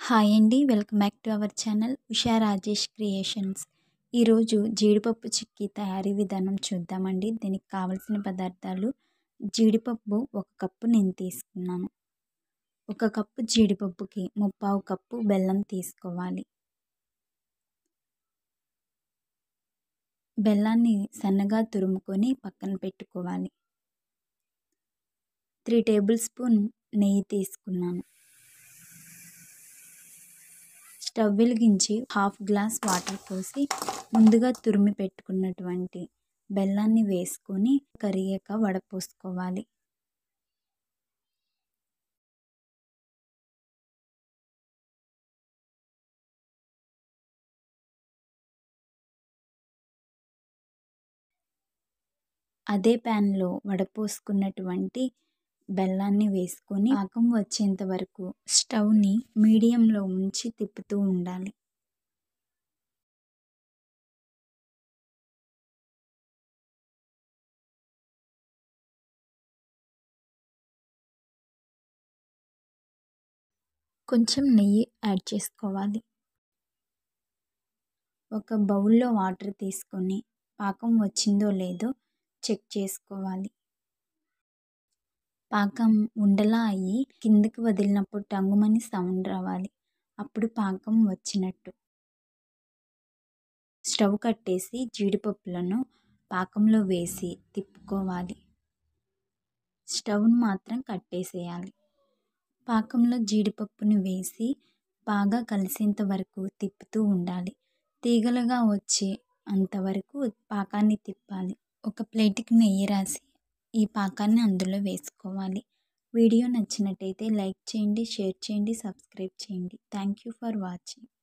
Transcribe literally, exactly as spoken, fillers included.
Hi అండి. Welcome back to our channel Usha Rajesh creations. ఈరోజు జీడిపప్పు చిక్కీ తయారీ విధానం చూద్దామండి. దీనికి కావలసిన పదార్థాలు: జీడిపప్పు ఒక కప్పు నేను తీసుకున్నాను. ఒక కప్పు జీడిపప్పుకి ముప్పావు కప్పు బెల్లం తీసుకోవాలి. బెల్లాన్ని సన్నగా తురుముకొని పక్కన పెట్టుకోవాలి. త్రీ టేబుల్ స్పూన్ నెయ్యి తీసుకున్నాను. స్టవ్ వెలిగించి హాఫ్ గ్లాస్ వాటర్ పోసి ముందుగా తురిమి పెట్టుకున్నటువంటి బెల్లాన్ని వేసుకొని కరిగాక వడపోసుకోవాలి. అదే ప్యాన్లో వడపోసుకున్నటువంటి బెల్లాన్ని వేసుకొని పాకం వచ్చేంత వరకు స్టవ్ని మీడియంలో ఉంచి తిప్పుతూ ఉండాలి. కొంచెం నెయ్యి యాడ్ చేసుకోవాలి. ఒక బౌల్లో వాటర్ తీసుకొని పాకం వచ్చిందో లేదో చెక్ చేసుకోవాలి. పాకం ఉండలా అయ్యి కిందకి వదిలినప్పుడు టంగుమని సౌండ్ రావాలి. అప్పుడు పాకం వచ్చినట్టు. స్టవ్ కట్టేసి జీడిపప్పులను పాకంలో వేసి తిప్పుకోవాలి. స్టవ్ను మాత్రం కట్టేసేయాలి. పాకంలో జీడిపప్పుని వేసి బాగా కలిసేంత వరకు తిప్పుతూ ఉండాలి. తీగలుగా వచ్చే అంతవరకు పాకాన్ని తిప్పాలి. ఒక ప్లేట్కి నెయ్యి రాసి ఈ పాకాన్ని అందులో వేసుకోవాలి. వీడియో నచ్చినట్టయితే లైక్ చేయండి, షేర్ చేయండి, సబ్స్క్రైబ్ చేయండి. Thank you for watching.